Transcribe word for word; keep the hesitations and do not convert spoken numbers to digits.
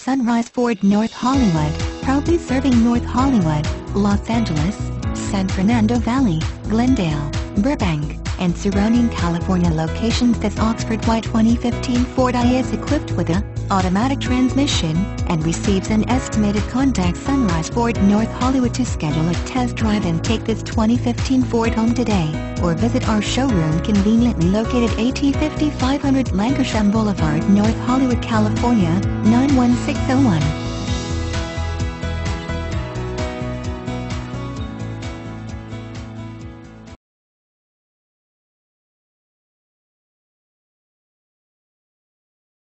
Sunrise Ford North Hollywood, proudly serving North Hollywood, Los Angeles, San Fernando Valley, Glendale, Burbank, and surrounding California locations. This Oxford Y twenty fifteen Ford I is equipped with a automatic transmission and receives an estimated. Contact Sunrise Ford North Hollywood to schedule a test drive and take this twenty fifteen Ford home today, or visit our showroom conveniently located at fifty-five hundred Lankershim Boulevard, North Hollywood, California, nine one six zero one.